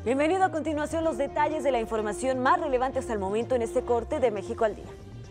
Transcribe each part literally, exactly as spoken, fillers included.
Bienvenido. A continuación los detalles de la información más relevante hasta el momento en este corte de México al Día.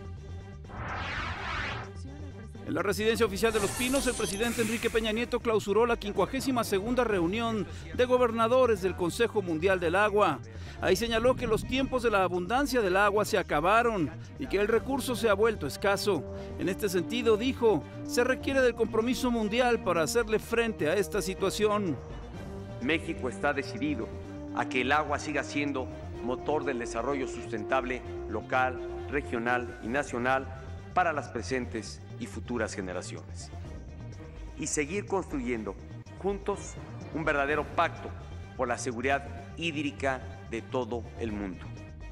En la residencia oficial de Los Pinos, el presidente Enrique Peña Nieto clausuró la quincuagésima segunda reunión de gobernadores del Consejo Mundial del Agua. Ahí señaló que los tiempos de la abundancia del agua se acabaron y que el recurso se ha vuelto escaso. En este sentido, dijo, se requiere del compromiso mundial para hacerle frente a esta situación. México está decidido a que el agua siga siendo motor del desarrollo sustentable local, regional y nacional para las presentes y futuras generaciones. Y seguir construyendo juntos un verdadero pacto por la seguridad hídrica de todo el mundo.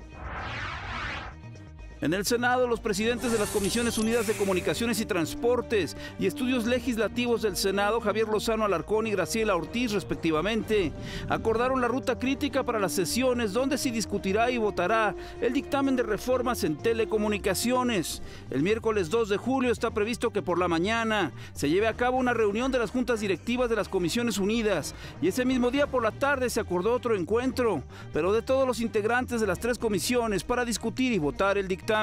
En el Senado, los presidentes de las Comisiones Unidas de Comunicaciones y Transportes y Estudios Legislativos del Senado, Javier Lozano Alarcón y Graciela Ortiz, respectivamente, acordaron la ruta crítica para las sesiones donde se discutirá y votará el dictamen de reformas en telecomunicaciones. El miércoles dos de julio está previsto que por la mañana se lleve a cabo una reunión de las juntas directivas de las Comisiones Unidas y ese mismo día por la tarde se acordó otro encuentro, pero de todos los integrantes de las tres comisiones para discutir y votar el dictamen.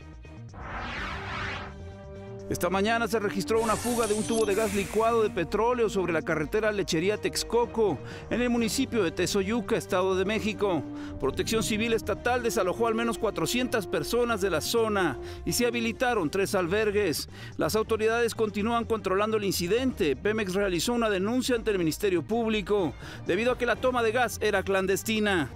Esta mañana se registró una fuga de un tubo de gas licuado de petróleo sobre la carretera Lechería Texcoco, en el municipio de Tezoyuca, Estado de México. Protección Civil Estatal desalojó al menos cuatrocientas personas de la zona y se habilitaron tres albergues. Las autoridades continúan controlando el incidente. Pemex realizó una denuncia ante el Ministerio Público debido a que la toma de gas era clandestina.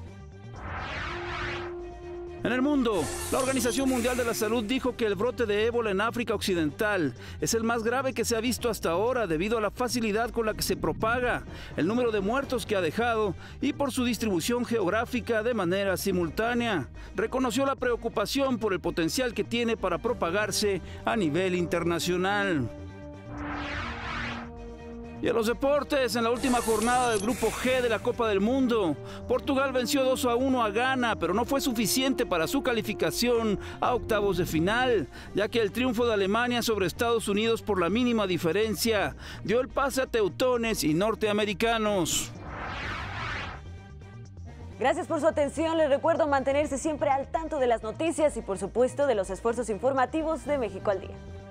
En el mundo, la Organización Mundial de la Salud dijo que el brote de ébola en África Occidental es el más grave que se ha visto hasta ahora debido a la facilidad con la que se propaga, el número de muertos que ha dejado y por su distribución geográfica de manera simultánea. Reconoció la preocupación por el potencial que tiene para propagarse a nivel internacional. Y a los deportes, en la última jornada del Grupo G de la Copa del Mundo, Portugal venció dos a uno a Ghana, pero no fue suficiente para su calificación a octavos de final, ya que el triunfo de Alemania sobre Estados Unidos por la mínima diferencia dio el pase a teutones y norteamericanos. Gracias por su atención. Les recuerdo mantenerse siempre al tanto de las noticias y por supuesto de los esfuerzos informativos de México al Día.